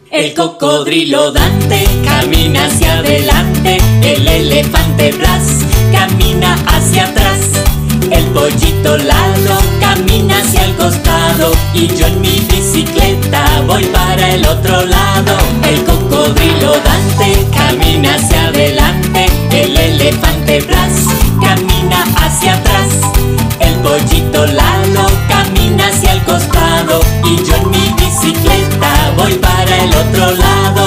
El cocodrilo Dante camina hacia adelante, el elefante Blas camina hacia atrás, el pollito Lalo camina hacia el costado y yo en mi bicicleta voy para el otro lado. El cocodrilo Dante camina hacia adelante, el elefante Blas camina hacia atrás, el pollito Lalo camina hacia el costado y yo en mi bicicleta voy para el otro lado.